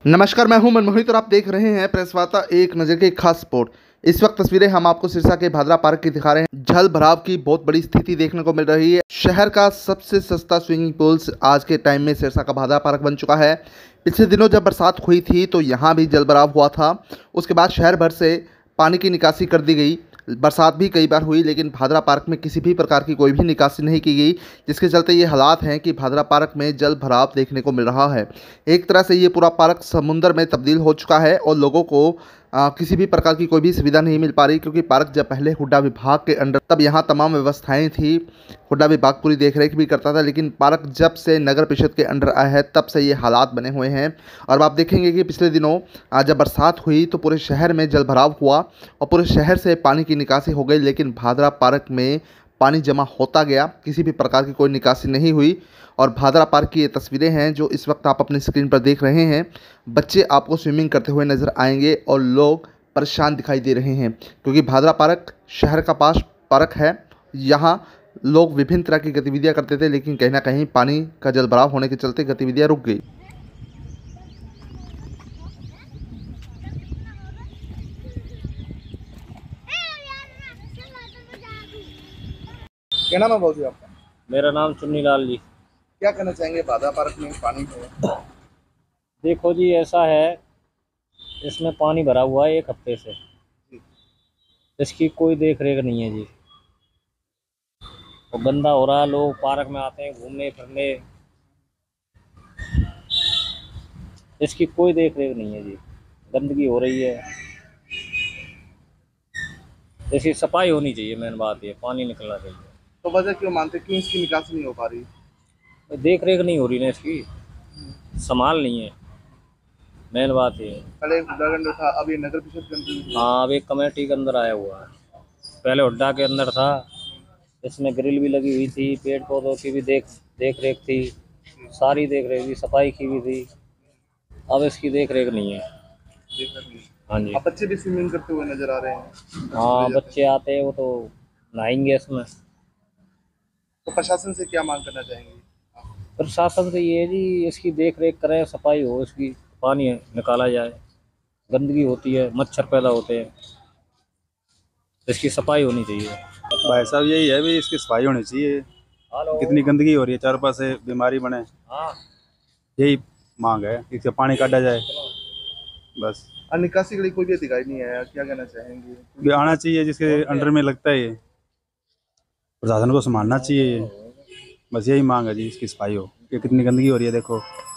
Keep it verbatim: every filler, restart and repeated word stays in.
नमस्कार, मैं हूं मनमोहित और आप देख रहे हैं प्रेस वार्ता एक नज़र की खास रिपोर्ट। इस वक्त तस्वीरें हम आपको सिरसा के भादरा पार्क की दिखा रहे हैं। जल भराव की बहुत बड़ी स्थिति देखने को मिल रही है। शहर का सबसे सस्ता स्विमिंग पूल आज के टाइम में सिरसा का भादरा पार्क बन चुका है। पिछले दिनों जब बरसात हुई थी तो यहाँ भी जल भराव हुआ था। उसके बाद शहर भर से पानी की निकासी कर दी गई। बरसात भी कई बार हुई, लेकिन भादरा पार्क में किसी भी प्रकार की कोई भी निकासी नहीं की गई, जिसके चलते ये हालात हैं कि भादरा पार्क में जल भराव देखने को मिल रहा है। एक तरह से ये पूरा पार्क समुंदर में तब्दील हो चुका है और लोगों को आ, किसी भी प्रकार की कोई भी सुविधा नहीं मिल पा रही, क्योंकि पार्क जब पहले हुड्डा विभाग के अंडर, तब यहाँ तमाम व्यवस्थाएं थी। हुड्डा विभाग पूरी देखरेख भी करता था, लेकिन पार्क जब से नगर परिषद के अंडर आया है तब से ये हालात बने हुए हैं। और आप देखेंगे कि पिछले दिनों आज जब बरसात हुई तो पूरे शहर में जल भराव हुआ और पूरे शहर से पानी की निकासी हो गई, लेकिन भादरा पार्क में पानी जमा होता गया, किसी भी प्रकार की कोई निकासी नहीं हुई। और भादरा पार्क की ये तस्वीरें हैं जो इस वक्त आप अपनी स्क्रीन पर देख रहे हैं। बच्चे आपको स्विमिंग करते हुए नज़र आएंगे और लोग परेशान दिखाई दे रहे हैं, क्योंकि भादरा पार्क शहर का पास पार्क है। यहाँ लोग विभिन्न तरह की गतिविधियाँ करते थे, लेकिन कहीं ना कहीं पानी का जल भराव होने के चलते गतिविधियाँ रुक गई। क्या नाम है बाबू जी आपका? मेरा नाम चुन्नी लाल जी। क्या कहना चाहेंगे भादरा पार्क में पानी है? देखो जी, ऐसा है, इसमें पानी भरा हुआ है एक हफ्ते से। इसकी कोई देख रेख नहीं है जी। वो गंदा हो रहा है, लोग पार्क में आते हैं घूमने फिरने, इसकी कोई देख रेख नहीं है जी। गंदगी हो रही है, इसकी सफाई होनी चाहिए। मेन बात ये, पानी निकलना चाहिए। तो वजह क्यों मानते, क्यों इसकी निकासी नहीं हो पा रही? देख रेख नहीं हो रही ना, इसकी संभाल नहीं है। मेन बात ये है। पहले हुड्डा के अंदर था, अब ये नगर परिषद के अंदर। हाँ, अब एक कमेटी के अंदर आया हुआ है। पहले हुड्डा के अंदर था, इसमें ग्रिल भी लगी हुई थी, पेड़ पौधों की भी देख देख रेख थी, सारी देख रेख थी, सफाई की भी थी। अब इसकी देख रेख नहीं है। हाँ जी। अब बच्चे भी स्विमिंग करते हुए नजर आ रहे हैं। हाँ, बच्चे आते हैं, वो तो नहाएंगे इसमें। तो प्रशासन से क्या मांग करना चाहेंगे? प्रशासन से ये है जी, इसकी देख रेख करें, सफाई हो, इसकी पानी निकाला जाए। गंदगी होती है, मच्छर पैदा होते हैं, इसकी सफाई होनी चाहिए। भाई साहब यही है भी, इसकी सफाई होनी चाहिए। कितनी गंदगी हो रही है, चारों पास से बीमारी बने। हाँ, यही मांग है, इससे पानी काटा जाए बस। और निकासी के लिए कोई भी अधिकारी नहीं आया, क्या कहना चाहेंगे? भी आना चाहिए, जिसके अंडर में लगता है, ये प्रशासन को संभालना चाहिए ये। बस यही मांग है जी, इसकी सफाई हो। कि कितनी गंदगी हो रही है देखो।